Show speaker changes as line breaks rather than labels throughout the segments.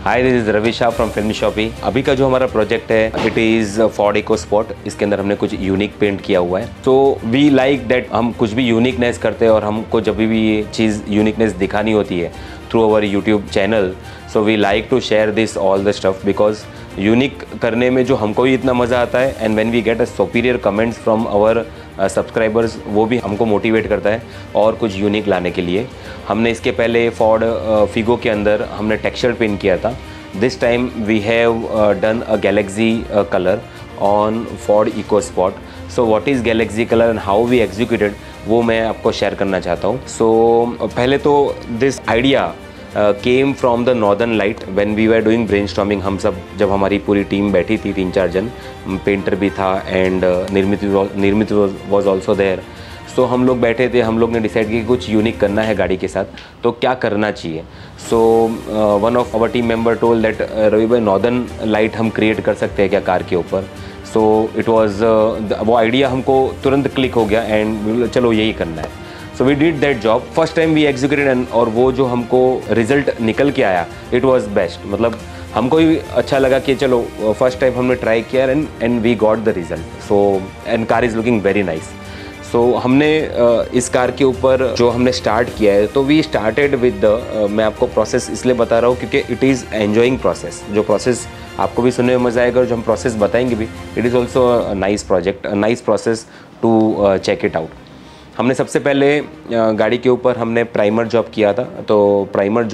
Hi, this is Ravi Shah from Film Shoppy. अभी का जो हमारा प्रोजेक्ट है it is Ford EcoSport. इसके अंदर हमने कुछ यूनिक पेंट किया हुआ है। तो वी लाइक दैट हम कुछ भी यूनिकनेस करते हैं और हमको जब भी ये चीज़ यूनिकनेस दिखानी होती है through our YouTube channel, so we like to share this all the stuff because unique करने में जो हमको ही इतना मज़ा आता है and when we get a superior comments from our subscribers, वो भी हमको मोटिवेट करता है और कुछ यूनिक लाने के लिए। हमने इसके पहले फॉर्ड फिगो के अंदर हमने टेक्सचर पेंट किया था। This time we have done a galaxy colour on Ford EcoSport. So what is galaxy colour and how we executed, वो मैं आपको शेयर करना चाहता हूँ। सो पहले तो this idea came from the northern light when we were doing brainstorming. हम सब जब हमारी पूरी टीम बैठी थी, 3-4 जन, पेंटर भी था एंड निर्मित वॉज ऑल्सो देयर। सो हम लोग बैठे थे, हम लोग ने डिसाइड किया कि कुछ यूनिक करना है गाड़ी के साथ, तो क्या करना चाहिए। So one of our team member told that Ravi भाई, नॉर्दर्न लाइट हम क्रिएट कर सकते हैं क्या कार के ऊपर। सो इट वॉज वो आइडिया हमको तुरंत क्लिक हो गया एंड चलो यही करना है। So we did that job. First time we executed and और वो जो हमको रिजल्ट निकल के आया इट वॉज बेस्ट। मतलब हमको ही अच्छा लगा कि चलो फर्स्ट टाइम हमने ट्राई किया and we got the result. So and car is looking very nice. So हमने इस कार के ऊपर जो हमने स्टार्ट किया है, तो वी स्टार्टेड विद द, मैं आपको प्रोसेस इसलिए बता रहा हूँ क्योंकि इट इज़ एन्जॉइंग प्रोसेस। जो प्रोसेस आपको भी सुनने में मज़ा आएगा और जो हम प्रोसेस बताएंगे भी, it is also a nice project, a nice process to check it out. हमने सबसे पहले गाड़ी के ऊपर हमने प्राइमर जॉब किया था। तो प्राइमर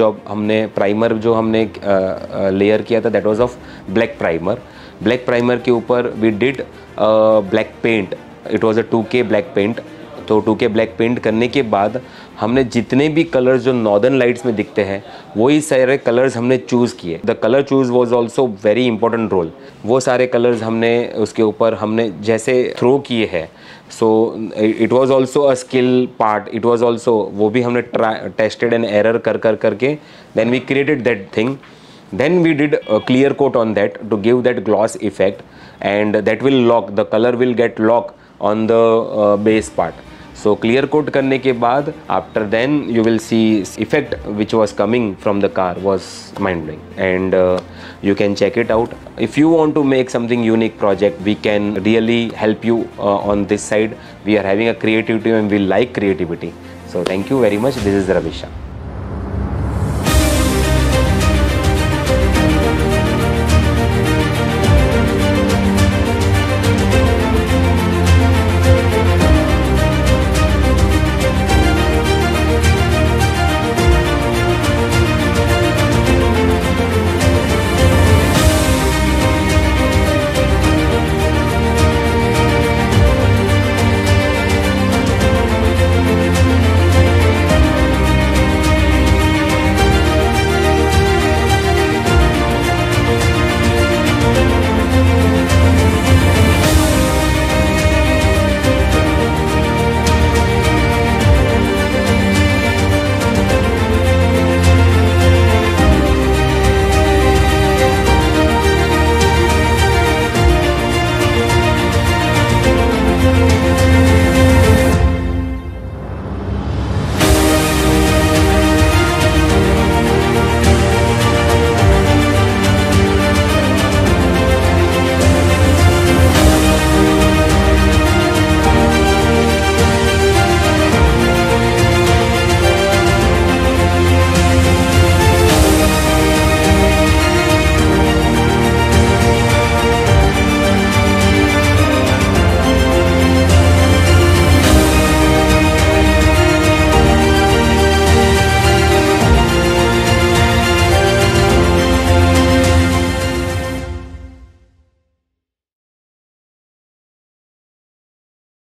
जो हमने लेयर किया था that was of black primer. Black primer के ऊपर we did black paint. It was a 2K black paint. तो 2K ब्लैक पेंट करने के बाद हमने जितने भी कलर्स जो नॉर्दर्न लाइट्स में दिखते हैं वही सारे कलर्स हमने चूज़ किए। The colour choose was also very important role. वो सारे कलर्स हमने उसके ऊपर हमने जैसे थ्रो किए हैं। So it was also a skill part. It was also, वो भी हमने टेस्टेड एंड एरर करके then we created that thing. Then we did a clear coat on that to give that gloss effect, and that will lock, the color will get lock on the base part. So clear coat करने के बाद after then you will see effect which was coming from the car was mind blowing, and you can check it out. If you want to make something unique project, we can really help you on this side. We are having a creativity and we like creativity. So thank you very much. This is Ravi Shah.